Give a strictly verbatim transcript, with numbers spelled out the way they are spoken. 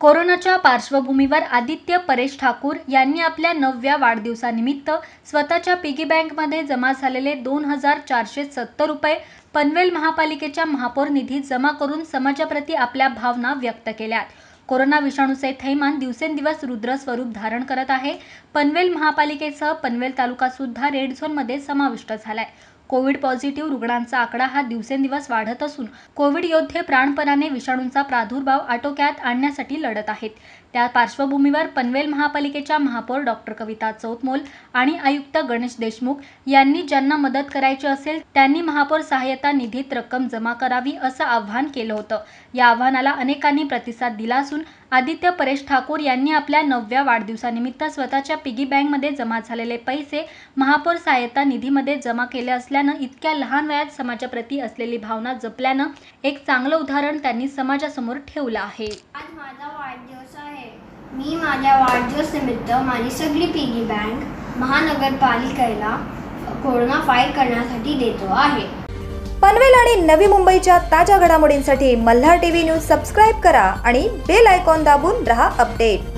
कोरोनाच्या पार्श्वभूमीवर आदित्य परेश ठाकूर यांनी आपल्या नवव्या वाढदिवसानिमित्त स्वतःच्या पिगी बँकमध्ये जमा झालेले दोन हजार चारशे सत्तर रुपये पनवेल महापालिकेच्या महापौर निधीत जमा करून समाजाप्रती आपल्या भावना व्यक्त केल्या। कोरोना विषाणूचे थैमान दिवसेंदिवस रुद्र स्वरूप धारण करत आहे। पनवेल महापालिकेसह पनवेल तालुका सुद्धा रेड झोनमध्ये समाविष्ट झालाय। कोविड पॉझिटिव्ह रुग्णांचा आकडा हा दिवसेंदिवस वाढत असून कोविड योद्धे प्राणपणाने विषाणूंचा प्रादुर्भाव आटोक्यात आणण्यासाठी लढत आहेत। त्या पार्श्वभूमीवर पनवेल महापालिकेच्या महापौर डॉक्टर कविता चौतमोल आणि आयुक्त गणेश देशमुख यांनी ज्यांना मदत करायची असेल त्यांनी महापौर सहायता निधीत रक्कम जमा करावी असं आवाहन केलं होतं। या आवाहनाला अनेकांनी प्रतिसाद दिला असून आदित्य परेश ठाकूर यांनी आपल्या नवव्या वाढदिवसानिमित्त स्वतःच्या पिगी बँकमध्ये जमा झालेले पैसे महापौर सहायता निधीमध्ये जमा केले असल्यानं इतक्या लहान वयात समाजाप्रती असलेली भावना जपल्यानं एक चांगलं उदाहरण त्यांनी समाजासमोर ठेवलं आहे। आज माझा वाढदिवस आहे। मी माझ्या वाढदिवसानिमित्त माझी सगळी पिगी बँक महानगरपालिकेला कोरोना फाईट करण्यासाठी देतो आहे। पनवेल आणि नवी मुंबईच्या ताज्या घडामोडींसाठी मल्हार टीव्ही न्यूज सबस्क्राइब करा आणि बेल आयकॉन दाबून रहा अपडेट।